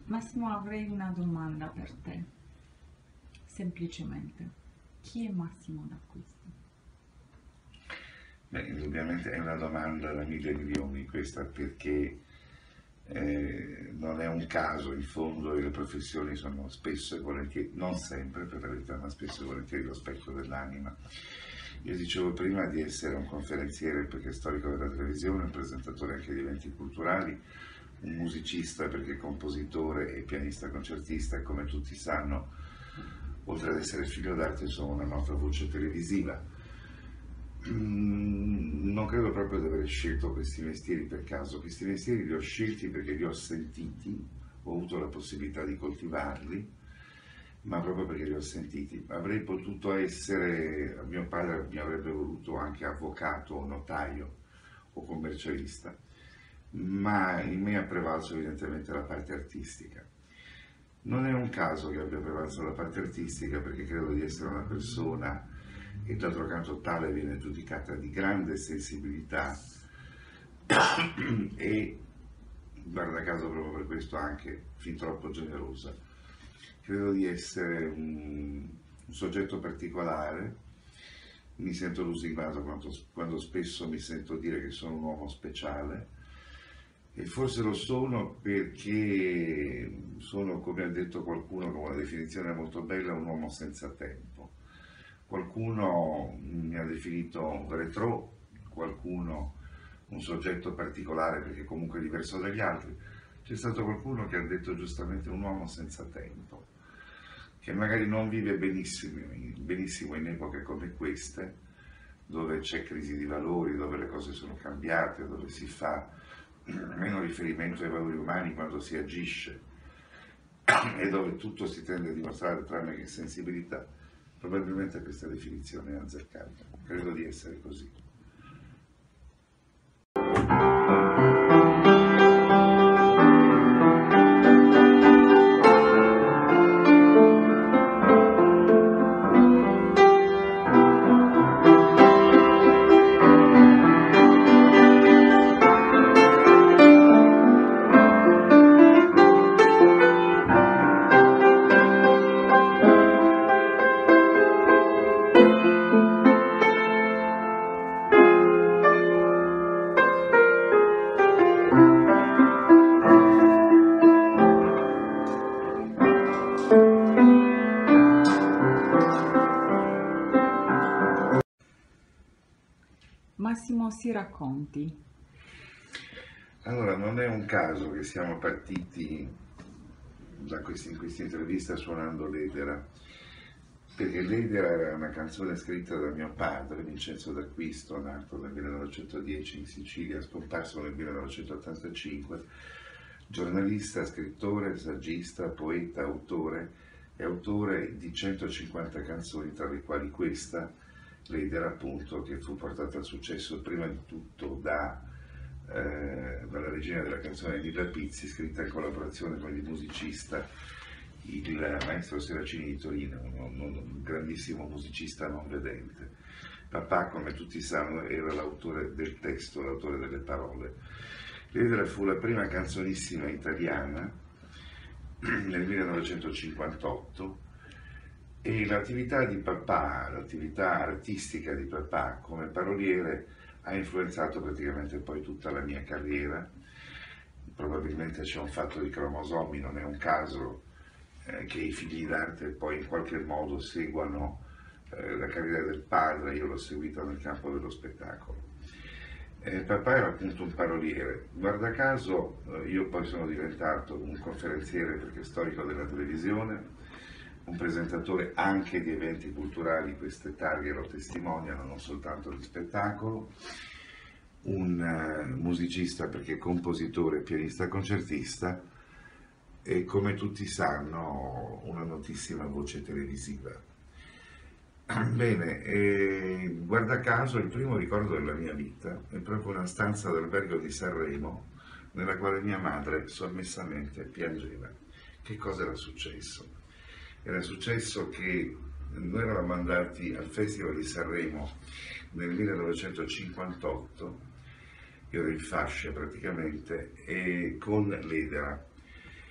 Massimo, avrei una domanda per te, semplicemente. Chi è Massimo D'Acquisto? Beh, indubbiamente è una domanda da 1.000 milioni questa, perché non è un caso, in fondo, e le professioni sono spesso e volentieri, non sempre per la verità, ma spesso e volentieri lo specchio dell'anima. Io dicevo prima di essere un conferenziere perché storico della televisione, un presentatore anche di eventi culturali, un musicista perché compositore e pianista concertista, e come tutti sanno, oltre ad essere figlio d'arte, sono una nota voce televisiva. Non credo proprio di aver scelto questi mestieri per caso. Questi mestieri li ho scelti perché li ho sentiti, ho avuto la possibilità di coltivarli, ma proprio perché li ho sentiti. Avrei potuto essere, mio padre mi avrebbe voluto anche avvocato o notaio o commercialista, ma in me ha prevalso evidentemente la parte artistica. Non è un caso che abbia prevalso la parte artistica, perché credo di essere una persona, e d'altro canto tale viene giudicata, di grande sensibilità e, guarda caso, proprio per questo anche fin troppo generosa. Credo di essere un soggetto particolare, mi sento lusingato quando spesso mi sento dire che sono un uomo speciale, e forse lo sono perché sono, come ha detto qualcuno con una definizione molto bella, un uomo senza tempo. Qualcuno mi ha definito un retro, qualcuno un soggetto particolare perché comunque diverso dagli altri. C'è stato qualcuno che ha detto giustamente un uomo senza tempo, che magari non vive benissimo in epoche come queste, dove c'è crisi di valori, dove le cose sono cambiate, dove si fa meno riferimento ai valori umani quando si agisce e dove tutto si tende a dimostrare tranne che sensibilità. Probabilmente questa definizione è azzeccata, credo di essere così. Massimo, si racconti. Allora, non è un caso che siamo partiti in questa intervista suonando l'Edera, perché l'Edera era una canzone scritta da mio padre, Vincenzo D'Acquisto, nato nel 1910 in Sicilia, scomparso nel 1985, giornalista, scrittore, saggista, poeta, autore, e autore di 150 canzoni, tra le quali questa, l'Edera appunto, che fu portata al successo prima di tutto dalla regina della canzone Lilla Pizzi, scritta in collaborazione con il musicista, il maestro Seracini di Torino, un grandissimo musicista non vedente. Papà, come tutti sanno, era l'autore del testo, l'autore delle parole. L'Edera fu la prima canzonissima italiana nel 1958, e l'attività di papà, l'attività artistica di papà come paroliere ha influenzato praticamente poi tutta la mia carriera. Probabilmente c'è un fatto di cromosomi, non è un caso che i figli d'arte poi in qualche modo seguano la carriera del padre. Io l'ho seguita nel campo dello spettacolo. Papà era appunto un paroliere. Guarda caso io poi sono diventato un conferenziere perché storico della televisione, un presentatore anche di eventi culturali, queste targhe lo testimoniano, non soltanto di spettacolo, un musicista perché compositore, pianista, concertista, e come tutti sanno una notissima voce televisiva. Bene, guarda caso il primo ricordo della mia vita è proprio una stanza d'albergo di Sanremo nella quale mia madre sommessamente piangeva. Che cosa era successo? Era successo che noi eravamo andati al Festival di Sanremo nel 1958, io ero in fascia praticamente, e con l'Edera.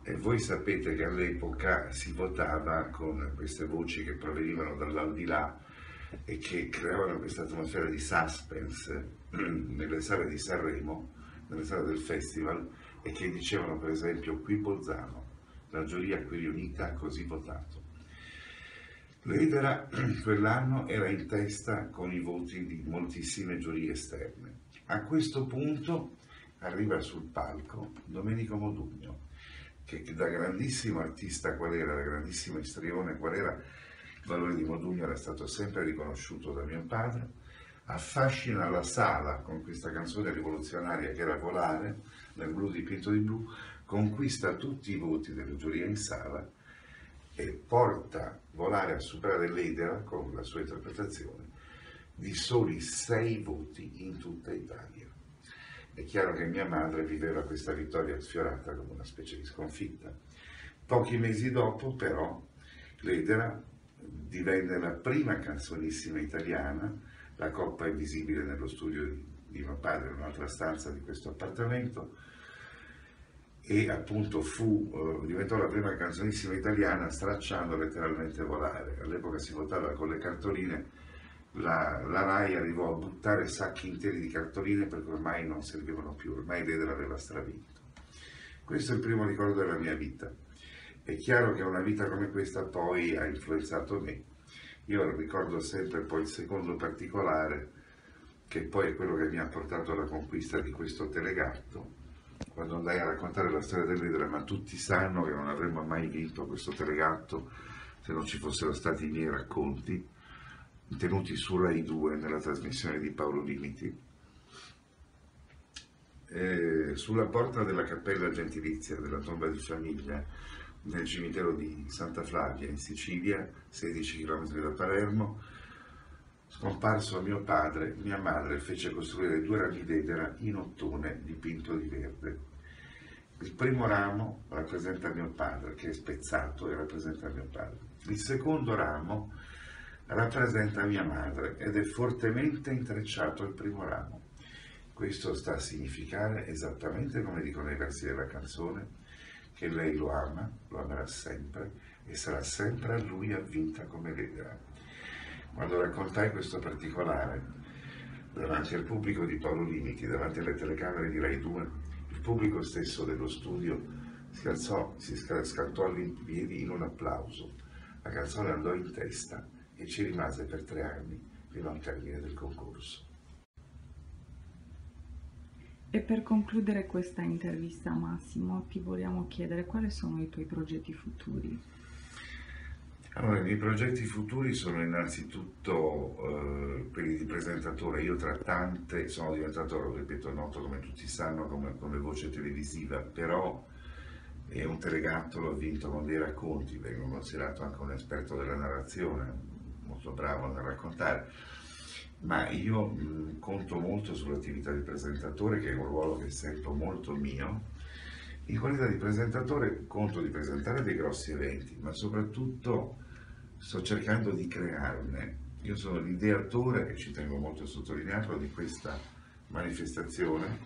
E voi sapete che all'epoca si votava con queste voci che provenivano dall'aldilà e che creavano questa atmosfera di suspense nelle sale di Sanremo, nelle sale del festival, e che dicevano per esempio: qui Bolzano, la giuria qui riunita ha così votato. L'Edera quell'anno era in testa con i voti di moltissime giurie esterne. A questo punto arriva sul palco Domenico Modugno, che da grandissimo artista qual era, da grandissimo istrione qual era, il valore di Modugno era stato sempre riconosciuto da mio padre, affascina la sala con questa canzone rivoluzionaria che era Volare, nel blu dipinto di blu, conquista tutti i voti delle giurie in sala e porta Volare a superare l'Edera con la sua interpretazione di soli 6 voti in tutta Italia. È chiaro che mia madre viveva questa vittoria sfiorata come una specie di sconfitta. Pochi mesi dopo, però, l'Edera divenne la prima canzonissima italiana. La coppa è visibile nello studio di mio padre, in un'altra stanza di questo appartamento, e appunto diventò la prima canzonissima italiana stracciando letteralmente Volare. All'epoca si votava con le cartoline. La RAI arrivò a buttare sacchi interi di cartoline perché ormai non servivano più, ormai l'Edera aveva stravinto. Questo è il primo ricordo della mia vita. È chiaro che una vita come questa poi ha influenzato me. Io ricordo sempre poi il secondo particolare, che poi è quello che mi ha portato alla conquista di questo telegatto, quando andai a raccontare la storia dell'Edera, ma tutti sanno che non avremmo mai vinto questo telegatto se non ci fossero stati i miei racconti, tenuti su Rai 2 nella trasmissione di Paolo Limiti. Sulla porta della cappella gentilizia della tomba di famiglia nel cimitero di Santa Flavia in Sicilia, 16 km da Palermo, scomparso mio padre, mia madre fece costruire 2 rami d'edera in ottone dipinto di verde. Il primo ramo rappresenta mio padre, che è spezzato e rappresenta mio padre. Il secondo ramo rappresenta mia madre ed è fortemente intrecciato al primo ramo. Questo sta a significare, esattamente come dicono i versi della canzone, che lei lo ama, lo amerà sempre e sarà sempre a lui avvinta come l'Edera. Quando raccontai questo particolare davanti al pubblico di Paolo Limiti, davanti alle telecamere di Rai 2, il pubblico stesso dello studio si scattò all'impiedi in un applauso. La canzone andò in testa e ci rimase per 3 anni fino al termine del concorso. E per concludere questa intervista, Massimo, ti vogliamo chiedere quali sono i tuoi progetti futuri? Allora, i miei progetti futuri sono innanzitutto quelli di presentatore. Io tra tante sono diventato, ripeto, noto come tutti sanno come voce televisiva, però è un telegatto, l'ho vinto con dei racconti, vengo considerato anche un esperto della narrazione, molto bravo nel raccontare, ma io conto molto sull'attività di presentatore, che è un ruolo che sento molto mio. In qualità di presentatore conto di presentare dei grossi eventi, ma soprattutto sto cercando di crearne. Io sono l'ideatore, e ci tengo molto a sottolinearlo, di questa manifestazione,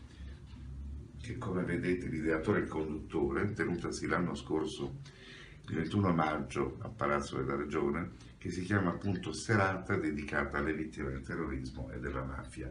che come vedete l'ideatore è il conduttore, tenutasi l'anno scorso, il 21 maggio, a Palazzo della Regione, che si chiama appunto Serata dedicata alle vittime del terrorismo e della mafia.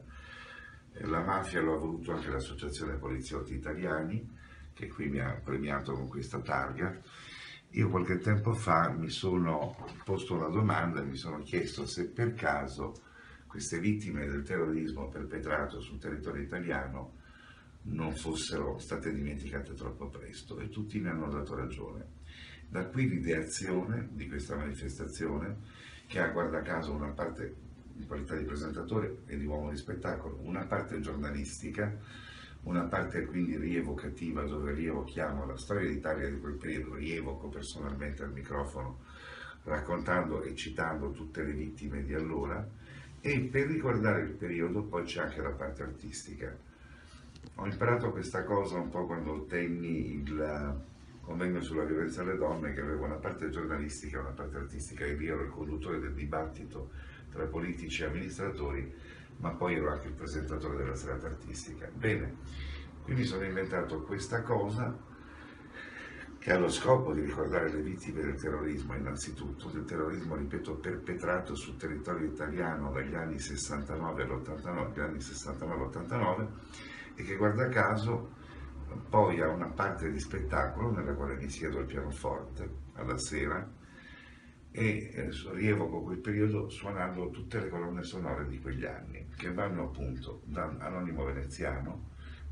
La mafia lo ha voluto anche l'Associazione Poliziotti Italiani, che qui mi ha premiato con questa targa. Io qualche tempo fa mi sono posto una domanda e mi sono chiesto se per caso queste vittime del terrorismo perpetrato sul territorio italiano non fossero state dimenticate troppo presto, e tutti mi hanno dato ragione. Da qui l'ideazione di questa manifestazione, che ha, guarda caso, una parte in qualità di presentatore e di uomo di spettacolo, una parte giornalistica, una parte quindi rievocativa, dove rievochiamo la storia d'Italia di quel periodo, rievoco personalmente al microfono raccontando e citando tutte le vittime di allora, e per ricordare il periodo poi c'è anche la parte artistica. Ho imparato questa cosa un po' quando ottenni il convegno sulla violenza alle donne, che avevo una parte giornalistica e una parte artistica, e io ero il conduttore del dibattito tra politici e amministratori, ma poi ero anche il presentatore della serata artistica. Bene, qui mi sono inventato questa cosa che ha lo scopo di ricordare le vittime del terrorismo, innanzitutto, del terrorismo, ripeto, perpetrato sul territorio italiano dagli anni 69 all'89, gli anni 69-89, e che guarda caso poi ha una parte di spettacolo nella quale mi siedo al pianoforte alla sera e rievoco quel periodo suonando tutte le colonne sonore di quegli anni, che vanno appunto da Anonimo Veneziano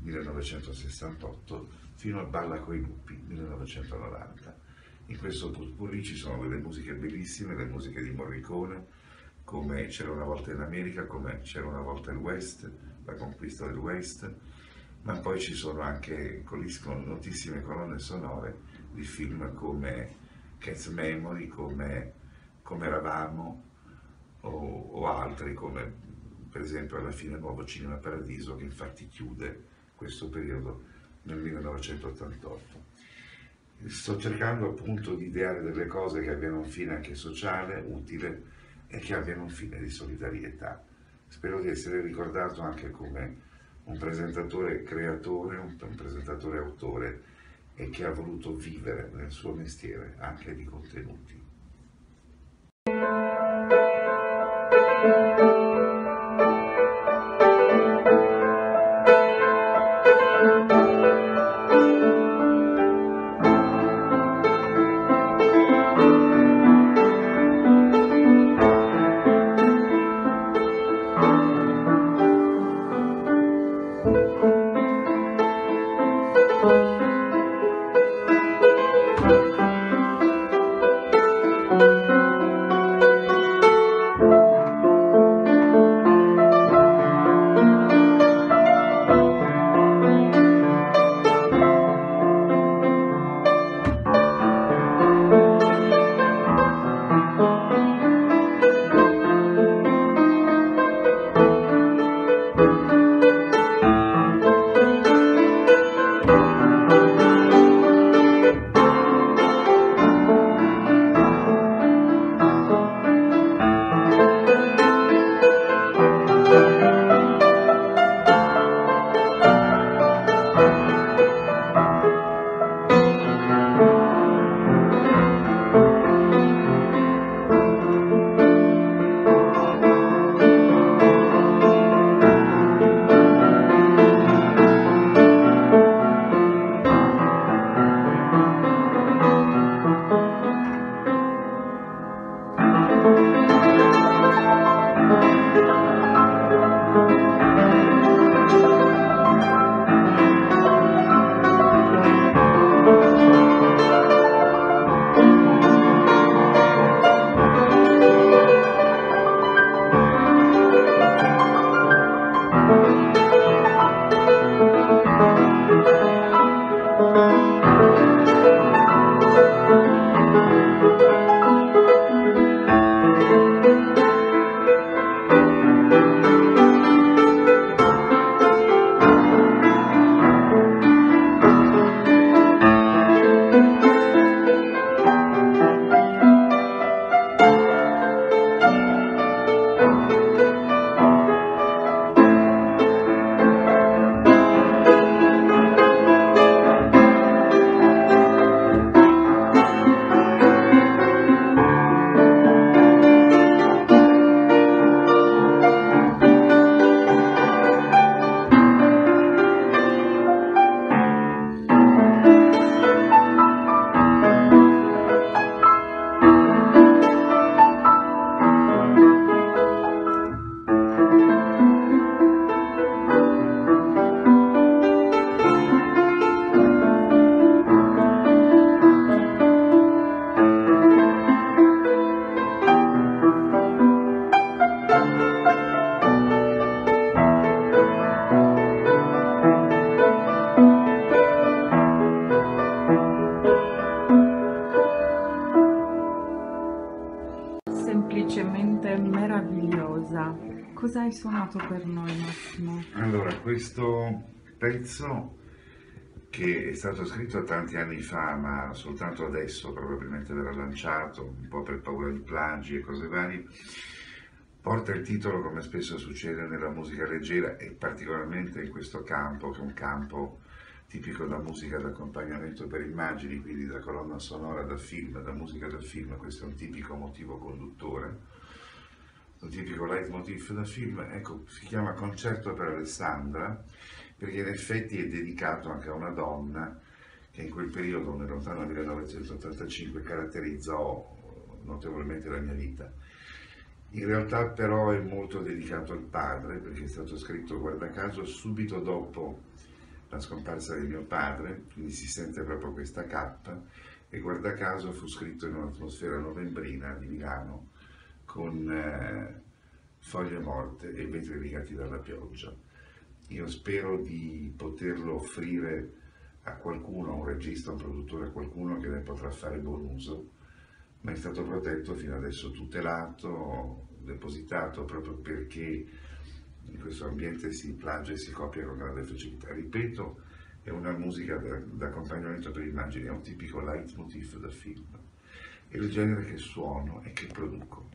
1968 fino a Balla coi lupi 1990. In questo potpourri ci sono delle musiche bellissime, le musiche di Morricone, come C'era una volta in America, come C'era una volta il West, La conquista del West, ma poi ci sono anche notissime colonne sonore di film come Cat's Memory, come Eravamo, o altri come per esempio alla fine Nuovo Cinema Paradiso, che infatti chiude questo periodo nel 1988. Sto cercando appunto di ideare delle cose che abbiano un fine anche sociale, utile, e che abbiano un fine di solidarietà. Spero di essere ricordato anche come un presentatore creatore, un presentatore autore, e che ha voluto vivere nel suo mestiere anche di contenuti. Semplicemente meravigliosa. Cosa hai suonato per noi, Massimo? Allora, questo pezzo, che è stato scritto tanti anni fa, ma soltanto adesso probabilmente verrà lanciato, un po' per paura di plagi e cose varie, porta il titolo, come spesso succede nella musica leggera, e particolarmente in questo campo, che è un campo tipico da musica d'accompagnamento per immagini, quindi da colonna sonora da film, da musica da film. Questo è un tipico motivo conduttore, un tipico leitmotiv da film. Ecco, si chiama Concerto per Alessandra perché in effetti è dedicato anche a una donna che in quel periodo, nel lontano 1985, caratterizzò notevolmente la mia vita. In realtà però è molto dedicato al padre, perché è stato scritto, guarda caso, subito dopo la scomparsa di mio padre, quindi si sente proprio questa cappa, e guarda caso fu scritto in un'atmosfera novembrina di Milano, con foglie morte e vetri rigati dalla pioggia. Io spero di poterlo offrire a qualcuno, a un regista, a un produttore, a qualcuno che ne potrà fare buon uso, ma è stato protetto fino adesso, tutelato, depositato, proprio perché in questo ambiente si plagia e si copia con grande facilità. Ripeto, è una musica d'accompagnamento per immagini, è un tipico leitmotiv da film, è il genere che suono e che produco.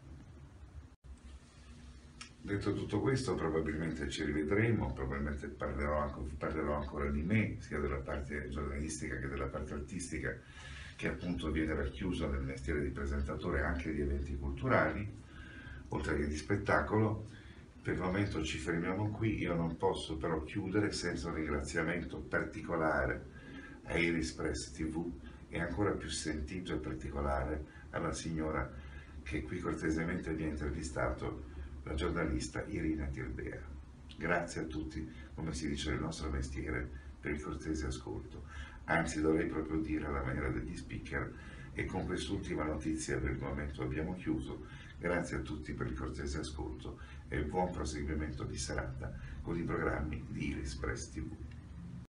Detto tutto questo, probabilmente ci rivedremo, probabilmente parlerò ancora di me, sia della parte giornalistica che della parte artistica, che appunto viene racchiusa nel mestiere di presentatore anche di eventi culturali, oltre che di spettacolo. Per il momento ci fermiamo qui, io non posso però chiudere senza un ringraziamento particolare a Iris Press TV e ancora più sentito e particolare alla signora che qui cortesemente mi ha intervistato, la giornalista Irina Tirdea. Grazie a tutti, come si dice nel nostro mestiere, per il cortese ascolto. Anzi, dovrei proprio dire alla maniera degli speaker, e con quest'ultima notizia per il momento abbiamo chiuso. Grazie a tutti per il cortese ascolto e buon proseguimento di serata con i programmi di Iris Press TV.